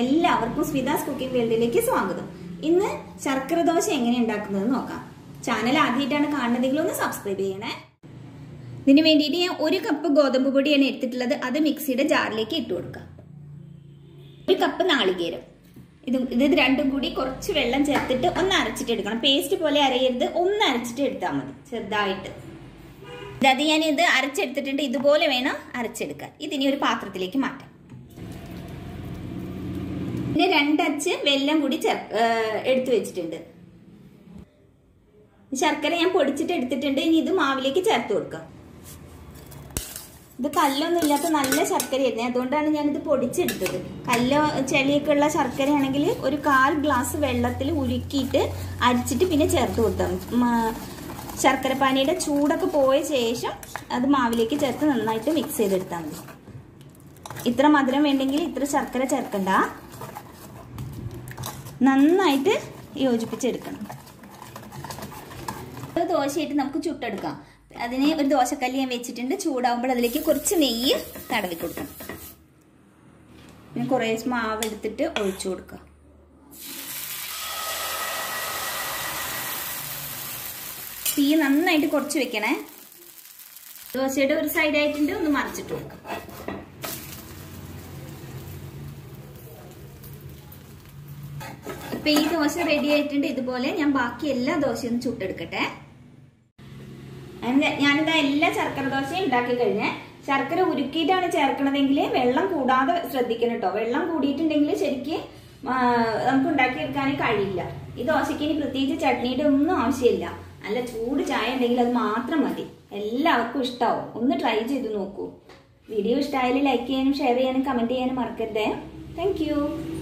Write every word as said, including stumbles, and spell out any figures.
എല്ലാവർക്കും സ്മിതാസ് കുക്കിംഗ് വേൾഡിലേക്ക് സ്വാഗതം. ഇന്ന് ശർക്കര ദോശ എങ്ങനെ ഉണ്ടാക്കുന്നത് നോക്കാം. ചാനൽ ആദ്യമായിട്ടാണ് കാണുന്നതെങ്കിൽ ഒന്ന് സബ്സ്ക്രൈബ് ചെയ്യണേ. ഇതിന് വേണ്ടിയിട്ട് ഞാൻ ഒരു കപ്പ് ഗോതമ്പ് പൊടിയാണ് എടുത്തിട്ടുള്ളത്. അത് മിക്സിയുടെ ജാറിലേക്ക് ഇട്ട് കൊടുക്കാം. ഒരു കപ്പ് നാളികേരം, ഇത് ഇത് രണ്ടും കൂടി കുറച്ച് വെള്ളം ചേർത്തിട്ട് ഒന്ന് അരച്ചിട്ട് എടുക്കണം. പേസ്റ്റ് പോലെ അരയരുത്, ഒന്ന് അരച്ചിട്ട് എടുത്താൽ മതി ചെറുതായിട്ട്. അത് ഞാൻ ഇത് അരച്ചെടുത്തിട്ടുണ്ട്. ഇതുപോലെ വേണം അരച്ചെടുക്കാൻ. ഇതിനി ഒരു പാത്രത്തിലേക്ക് മാറ്റാം. പിന്നെ രണ്ടച്ച് വെല്ലം കൂടി എടുത്തു വെച്ചിട്ടുണ്ട്. ശർക്കര ഞാൻ പൊടിച്ചിട്ട് എടുത്തിട്ടുണ്ട്. ഇനി ഇത് മാവിലേക്ക് ചേർത്ത് കൊടുക്കാം. ഇത് കല്ലൊന്നും ഇല്ലാത്ത നല്ല ശർക്കരയായിരുന്നു, അതുകൊണ്ടാണ് ഞാനിത് പൊടിച്ചെടുത്തത്. കല്ലോ ചെളിയൊക്കെ ഉള്ള ശർക്കരയാണെങ്കിൽ ഒരു കാൽ ഗ്ലാസ് വെള്ളത്തിൽ ഉരുക്കിയിട്ട് അരിച്ചിട്ട് പിന്നെ ചേർത്ത് കൊടുത്താൽ മതി. ശർക്കരപ്പാനിയുടെ ചൂടൊക്കെ പോയ ശേഷം അത് മാവിലേക്ക് ചേർത്ത് നന്നായിട്ട് മിക്സ് ചെയ്തെടുത്താൽ മതി. ഇത്ര മധുരം വേണ്ടെങ്കിൽ ഇത്ര ശർക്കര ചേർക്കണ്ട. നന്നായിട്ട് യോജിപ്പിച്ചെടുക്കണം. ദോശയായിട്ട് നമുക്ക് ചുട്ടെടുക്കാം. അതിന് ഒരു ദോശക്കല്ല് ഞാൻ വെച്ചിട്ടുണ്ട്. ചൂടാവുമ്പോൾ അതിലേക്ക് കുറച്ച് നെയ്യ് തടവി കൊടുക്കണം. പിന്നെ കുറേ മാവ് എടുത്തിട്ട് ഒഴിച്ചു കൊടുക്കുക. തീ നന്നായിട്ട് കുറച്ച് വെക്കണേ. ദോശയുടെ ഒരു സൈഡായിട്ടുണ്ട്, ഒന്ന് മറിച്ചിട്ട് കൊടുക്കാം. ഇപ്പൊ ഈ ദോശ റെഡി ആയിട്ടുണ്ട്. ഇതുപോലെ ഞാൻ ബാക്കി എല്ലാ ദോശയും ചുട്ടെടുക്കട്ടെ. ഞാനിതാ എല്ലാ ശർക്കര ദോശയും ഉണ്ടാക്കി കഴിഞ്ഞ്. ശർക്കര ഉരുക്കിയിട്ടാണ് ചേർക്കണതെങ്കിൽ വെള്ളം കൂടാതെ ശ്രദ്ധിക്കണം കേട്ടോ. വെള്ളം കൂടിയിട്ടുണ്ടെങ്കിൽ ശരിക്ക് നമുക്ക് ഉണ്ടാക്കിയെടുക്കാൻ കഴിയില്ല. ഈ ദോശയ്ക്ക് ഇനി പ്രത്യേകിച്ച് ചട്നിയുടെ ഒന്നും ആവശ്യമില്ല. നല്ല ചൂട് ചായ ഉണ്ടെങ്കിൽ അത് മാത്രം മതി. എല്ലാവർക്കും ഇഷ്ടാവും. ഒന്ന് ട്രൈ ചെയ്ത് നോക്കൂ. വീഡിയോ ഇഷ്ടമായാലും ലൈക്ക് ചെയ്യാനും ഷെയർ ചെയ്യാനും കമന്റ് ചെയ്യാനും മറക്കരുതേ. Thank U.